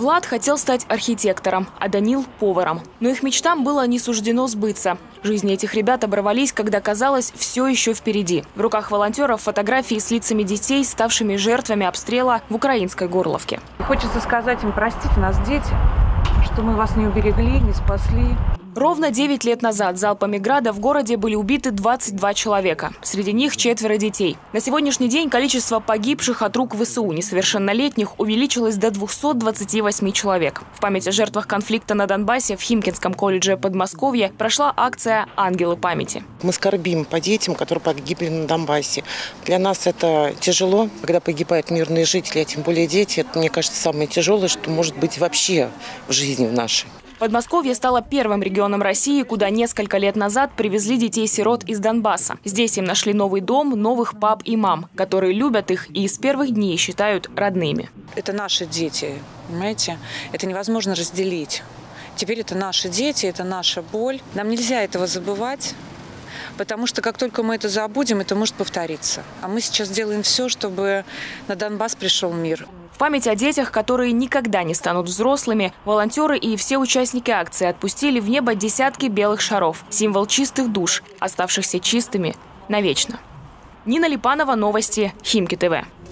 Влад хотел стать архитектором, а Данил – поваром. Но их мечтам было не суждено сбыться. Жизни этих ребят оборвались, когда казалось, все еще впереди. В руках волонтеров фотографии с лицами детей, ставшими жертвами обстрела в украинской Горловке. Хочется сказать им: простите нас, дети, что мы вас не уберегли, не спасли. Ровно 9 лет назад залпами града в городе были убиты 22 человека. Среди них 4 детей. На сегодняшний день количество погибших от рук ВСУ несовершеннолетних увеличилось до 228 человек. В память о жертвах конфликта на Донбассе в Химкинском колледже Подмосковья прошла акция «Ангелы памяти». Мы скорбим по детям, которые погибли на Донбассе. Для нас это тяжело, когда погибают мирные жители, а тем более дети. Это, мне кажется, самое тяжелое, что может быть вообще в жизни нашей. Подмосковье стало первым регионом России, куда несколько лет назад привезли детей-сирот из Донбасса. Здесь им нашли новый дом, новых пап и мам, которые любят их и с первых дней считают родными. Это наши дети, понимаете? Это невозможно разделить. Теперь это наши дети, это наша боль. Нам нельзя этого забывать, потому что как только мы это забудем, это может повториться. А мы сейчас делаем все, чтобы на Донбасс пришел мир. В память о детях, которые никогда не станут взрослыми, волонтеры и все участники акции отпустили в небо десятки белых шаров. Символ чистых душ, оставшихся чистыми навечно. Нина Липанова, новости Химки ТВ.